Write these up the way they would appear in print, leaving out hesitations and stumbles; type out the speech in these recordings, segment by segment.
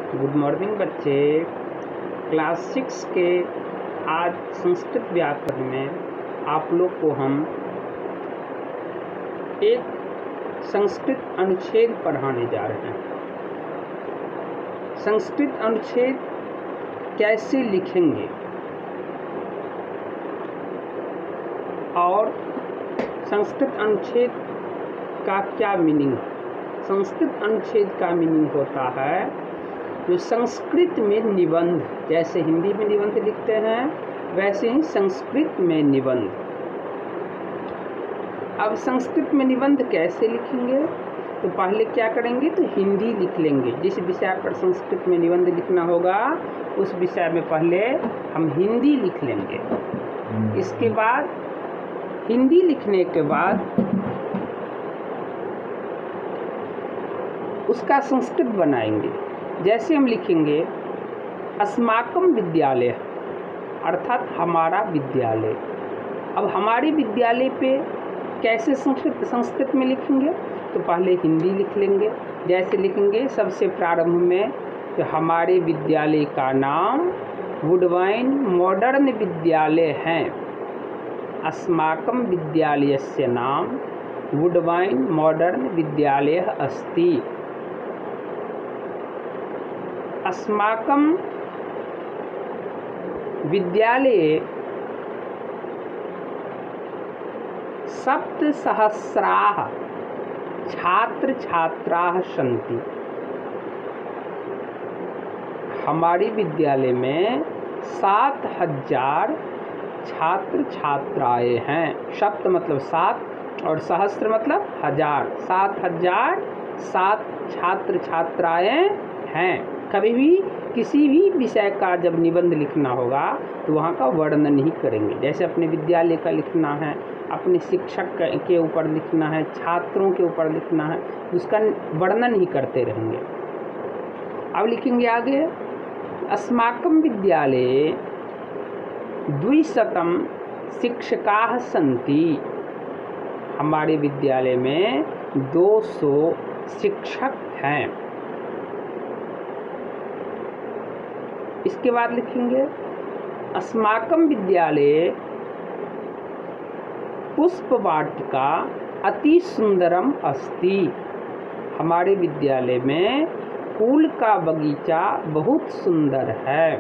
Good morning बच्चे। Class 6 के आज संस्कृत व्याकरण में आप लोग को हम एक संस्कृत अनुच्छेद पढ़ाने जा रहे हैं। संस्कृत अनुच्छेद कैसे लिखेंगे और संस्कृत अनुच्छेद का क्या मीनिंग है। संस्कृत अनुच्छेद का मीनिंग होता है जो संस्कृत में निबंध, जैसे हिंदी में निबंध लिखते हैं वैसे ही संस्कृत में निबंध। अब संस्कृत में निबंध कैसे लिखेंगे, तो पहले क्या करेंगे तो हिंदी लिख लेंगे। जिस विषय पर संस्कृत में निबंध लिखना होगा उस विषय में पहले हम हिंदी लिख लेंगे। इसके बाद हिंदी लिखने के बाद उसका संस्कृत बनाएंगे। जैसे हम लिखेंगे अस्माकम विद्यालय, अर्थात हमारा विद्यालय। अब हमारे विद्यालय पे कैसे संस्कृत में लिखेंगे, तो पहले हिंदी लिख लेंगे। जैसे लिखेंगे सबसे प्रारंभ में तो हमारे विद्यालय का नाम वुडवाइन मॉडर्न विद्यालय है। अस्माकं विद्यालयस्य नाम वुडवाइन मॉडर्न विद्यालय अस्ति। अस्माकं विद्यालये 7,000 छात्र छात्राः सन्ति। हमारे विद्यालय में 7,000 छात्र छात्राएँ हैं। सप्त मतलब 7 और सहस्त्र मतलब 1000। 7,007 छात्र छात्राएँ हैं। कभी भी किसी भी विषय का जब निबंध लिखना होगा तो वहाँ का वर्णन ही करेंगे। जैसे अपने विद्यालय का लिखना है, अपने शिक्षक के ऊपर लिखना है, छात्रों के ऊपर लिखना है, उसका वर्णन ही करते रहेंगे। अब लिखेंगे आगे अस्माकं विद्यालये 200 शिक्षकाः सन्ति। हमारे विद्यालय में 200 शिक्षक हैं। इसके बाद लिखेंगे अस्माकं विद्यालये पुष्पवाटिका अति सुंदरम अस्ति। हमारे विद्यालय में फूल का बगीचा बहुत सुंदर है।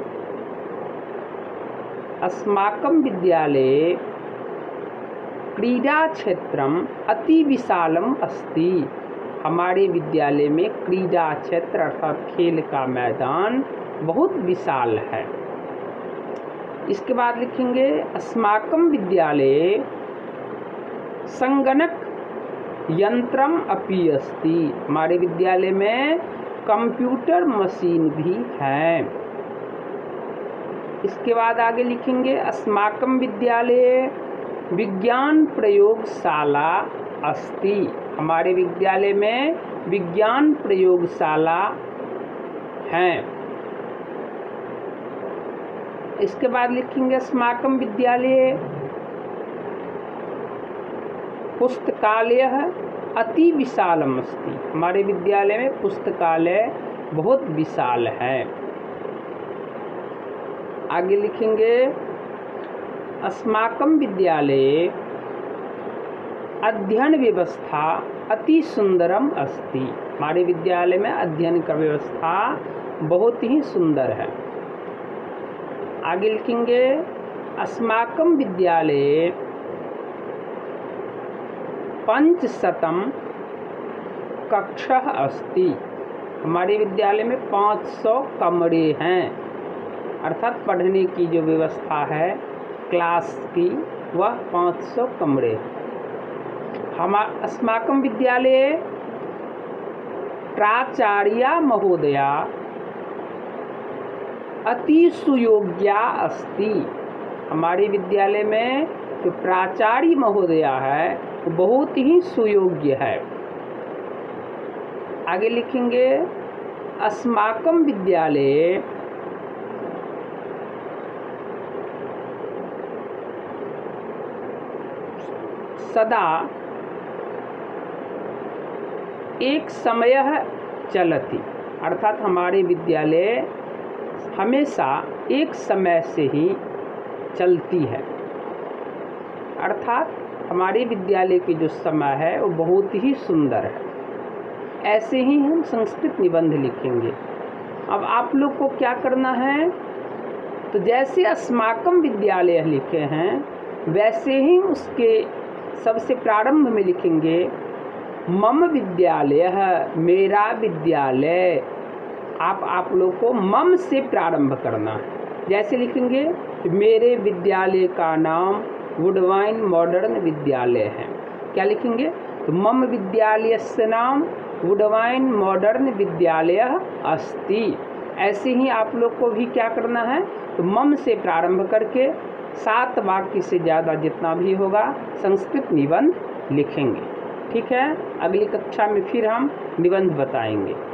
अस्माकं विद्यालये क्रीडा क्षेत्रम अति विशालम अस्ति। हमारे विद्यालय में क्रीडा क्षेत्र अर्थात खेल का मैदान बहुत विशाल है। इसके बाद लिखेंगे अस्माकं विद्यालये संगणक यंत्रम अपि अस्ति। हमारे विद्यालय में कंप्यूटर मशीन भी है। इसके बाद आगे लिखेंगे अस्माकं विद्यालये विज्ञान प्रयोगशाला अस्ति। हमारे विद्यालय में विज्ञान प्रयोगशाला है। इसके बाद लिखेंगे अस्माकं विद्यालये पुस्तकालयः अति विशालम अस्ति। हमारे विद्यालय में पुस्तकालय बहुत विशाल है। आगे लिखेंगे अस्माकं विद्यालये अध्ययन व्यवस्था अति सुंदरम अस्ति। हमारे विद्यालय में अध्ययन का व्यवस्था बहुत ही सुंदर है। आगे लिखेंगे अस्माकं विद्यालये 500 कक्षः अस्ति। हमारे विद्यालय में 500 कमरे हैं, अर्थात पढ़ने की जो व्यवस्था है क्लास की वह 500 कमरे। अस्माकं विद्यालये प्राचार्या महोदया अति सुयोग्या अस्ति। हमारे विद्यालय में जो प्राचार्य महोदया है वो बहुत ही सुयोग्य है। आगे लिखेंगे अस्माकं विद्यालये सदा एक समयः चलति। अर्थात हमारे विद्यालय हमेशा एक समय से ही चलती है। अर्थात हमारे विद्यालय की जो समय है वो बहुत ही सुंदर है। ऐसे ही हम संस्कृत निबंध लिखेंगे। अब आप लोग को क्या करना है, तो जैसे अस्माकम विद्यालय लिखे हैं वैसे ही उसके सबसे प्रारंभ में लिखेंगे मम विद्यालय, मेरा विद्यालय। आप लोग को मम से प्रारंभ करना है। जैसे लिखेंगे मेरे विद्यालय का नाम वुडवाइन मॉडर्न विद्यालय है। क्या लिखेंगे, तो मम विद्यालयस्य नाम वुडवाइन मॉडर्न विद्यालय अस्ति। ऐसे ही आप लोग को भी क्या करना है, तो मम से प्रारंभ करके 7 वाक्य से ज़्यादा जितना भी होगा संस्कृत निबंध लिखेंगे। ठीक है, अगली कक्षा में फिर हम निबंध बताएंगे।